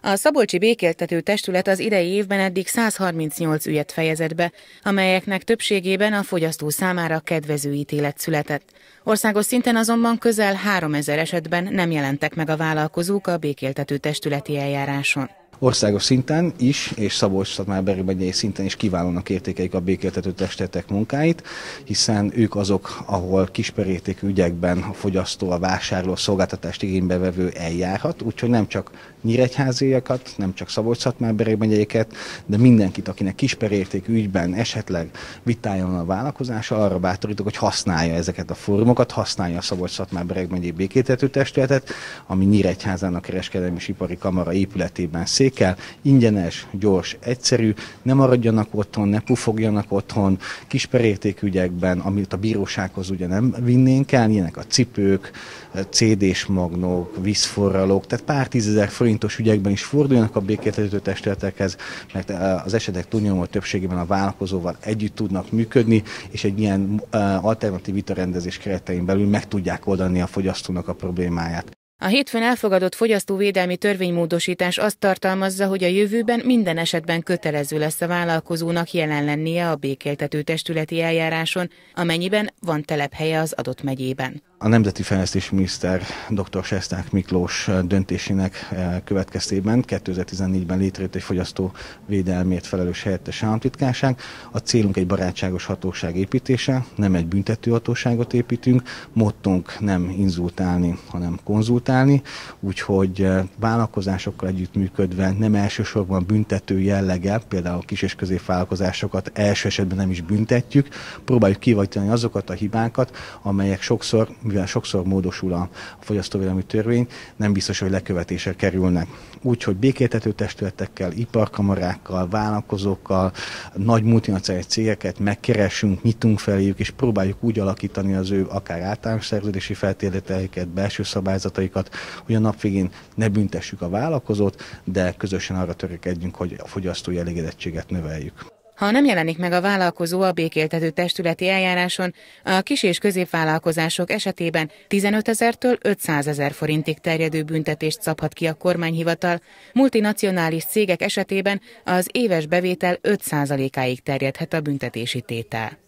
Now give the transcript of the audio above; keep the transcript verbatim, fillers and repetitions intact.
A szabolcsi békéltető testület az idei évben eddig száz harmincnyolc ügyet fejezett be, amelyeknek többségében a fogyasztó számára kedvező ítélet született. Országos szinten azonban közel háromezer esetben nem jelentek meg a vállalkozók a békéltető testületi eljáráson. Országos szinten is, és Szabolcs-Szatmár-Bereg megyei szinten is kiválónak értékelik a békéltető testületek munkáit, hiszen ők azok, ahol kisperértékű ügyekben a fogyasztó, a vásárló, a szolgáltatást igénybevevő eljárhat, úgyhogy nem csak nyíregyháziakat, nem csak Szabolcs-Szatmár-Bereg megyeiket, de mindenkit, akinek kisperértékű ügyben esetleg vitája van a vállalkozással, arra bátorítok, hogy használja ezeket a fórumokat, használja a Szabolcs-Szatmár-Bereg megyei békéltető testületet, ami Nyíregyházának kereskedelmi és ipari kamara épületében székel, ingyenes, gyors, egyszerű, ne maradjanak otthon, ne pufogjanak otthon, kisperértékű ügyekben, amit a bírósághoz ugye nem vinnénk el, ilyenek a cipők, cé dés magnók, vízforralók, tehát pár tízezer forintos ügyekben is forduljanak a békéltető testületekhez, mert az esetek túlnyomó többségében a vállalkozóval együtt tudnak működni, és egy ilyen alternatív vitarendezés keretein belül meg tudják oldani a fogyasztónak a problémáját. A hétfőn elfogadott fogyasztóvédelmi törvénymódosítás azt tartalmazza, hogy a jövőben minden esetben kötelező lesz a vállalkozónak jelen lennie a békéltető testületi eljáráson, amennyiben van telephelye az adott megyében. A Nemzeti Fejlesztési Miniszter dr. Sesták Miklós döntésének következtében kétezer-tizennégyben létrejött egy fogyasztóvédelmért felelős helyettes államtitkárság. A célunk egy barátságos hatóság építése, nem egy büntető hatóságot építünk, mottónk nem inzultálni, hanem konzultálni, úgyhogy vállalkozásokkal együttműködve nem elsősorban büntető jelleggel, például kis- és középvállalkozásokat első esetben nem is büntetjük, próbáljuk kiváltani azokat a hibákat, amelyek sokszor mivel sokszor módosul a fogyasztóvédelmi törvény, nem biztos, hogy lekövetésre kerülnek. Úgyhogy békéltető testületekkel, iparkamarákkal, vállalkozókkal, nagy multinacionális cégeket megkeresünk, nyitunk feléjük, és próbáljuk úgy alakítani az ő akár általános szerződési feltételeiket, belső szabályzataikat, hogy a nap végén ne büntessük a vállalkozót, de közösen arra törekedjünk, hogy a fogyasztói elégedettséget növeljük. Ha nem jelenik meg a vállalkozó a békéltető testületi eljáráson, a kis- és középvállalkozások esetében tizenötezertől ötszázezer forintig terjedő büntetést szabhat ki a kormányhivatal, multinacionális cégek esetében az éves bevétel öt százalékáig terjedhet a büntetési tétel.